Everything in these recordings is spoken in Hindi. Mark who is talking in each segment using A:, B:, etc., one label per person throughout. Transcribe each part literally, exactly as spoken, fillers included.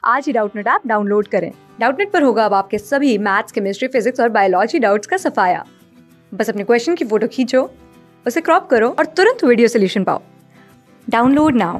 A: आज ही डाउटनेट ऐप डाउनलोड करें। डाउटनेट पर होगा अब आपके सभी मैथ्स, केमिस्ट्री, फिजिक्स और बायोलॉजी डाउट्स का सफाया। बस अपने क्वेश्चन की फोटो खींचो, उसे क्रॉप करो और तुरंत वीडियो सोल्यूशन पाओ। Download now.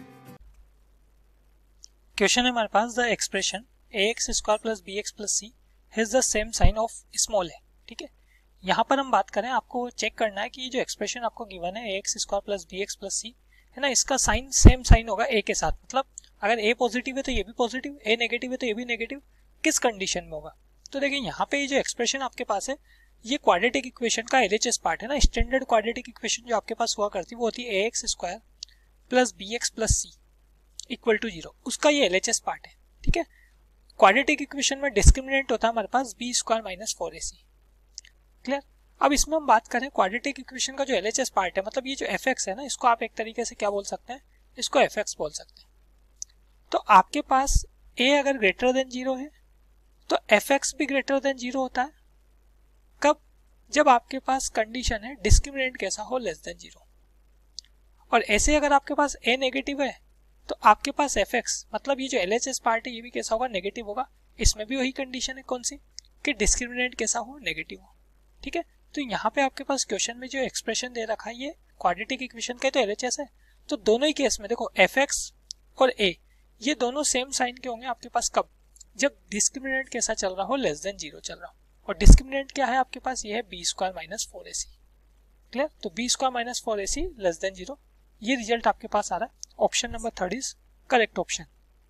B: क्वेश्चन है हमारे पास, the expression A X square plus B X plus C has the same sign of small है। ठीक है, यहाँ पर हम बात करें, आपको चेक करना है कि जो एक्सप्रेशन आपको गिवन है A X square plus B X plus C है ना, इसका साइन सेम साइन होगा ए के साथ। मतलब अगर ए पॉजिटिव है तो ये भी पॉजिटिव, ए नेगेटिव है तो ये भी नेगेटिव। किस कंडीशन में होगा? तो देखिए यहाँ पे ये जो एक्सप्रेशन आपके पास है, ये क्वाड्रेटिक इक्वेशन का एलएचएस पार्ट है ना। स्टैंडर्ड क्वाड्रेटिक इक्वेशन जो आपके पास हुआ करती है वो होती है A X square plus B X plus C equal to zero, उसका ये एलएचएस पार्ट है। ठीक है, क्वाड्रेटिक इक्वेशन में डिस्क्रिमिनेंट होता है हमारे पास B square minus four A C. Clear? अब इसमें हम बात करें क्वाड्रेटिक इक्वेशन का जो एलएचएस पार्ट है, मतलब ये जो एफ एक्स है ना, इसको आप एक तरीके से क्या बोल सकते हैं, इसको एफ एक्स बोल सकते हैं। तो आपके पास ए अगर ग्रेटर देन जीरो है तो एफ एक्स भी ग्रेटर देन जीरो होता है। कब? जब आपके पास कंडीशन है डिस्क्रिमिनेंट कैसा हो, लेस देन जीरो। और ऐसे अगर आपके पास ए नेगेटिव है तो आपके पास एफ एक्स, मतलब ये जो एलएचएस पार्ट है, ये भी कैसा होगा, नेगेटिव होगा। इसमें भी वही कंडीशन है, कौन सी, कि डिस्क्रिमिनेंट कैसा हो, नेगेटिव हो। ठीक है, तो यहाँ पे आपके पास क्वेश्चन में जो एक्सप्रेशन दे रखा है ये क्वाड्रेटिक इक्वेशन का तो एलएचएस है। तो दोनों ही केस में देखो एफ एक्स और ए ये दोनों सेम साइन के होंगे आपके पास। कब? जब डिस्क्रिमिनेंट कैसा चल रहा हो, लेस देन जीरो चल रहा हो। और डिस्क्रिमिनेंट क्या है आपके पास, ये है B square minus four A C. Clear? तो B square minus four A C less than zero, ये रिजल्ट आपके पास आ रहा है। Option number third is correct option.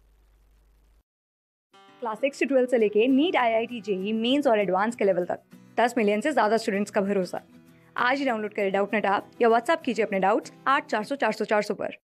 A: Class six से ट्वेल्थ से लेके NEET, IIT, JEE Mains और एडवांस के लेवल तक दस मिलियन से ज्यादा स्टूडेंट्स का भरोसा। आज ही डाउनलोड करें डाउटनेट ऐप या व्हाट्सएप कीजिए अपने डाउट्स आठ चार सौ चार सौ चार सौ पर।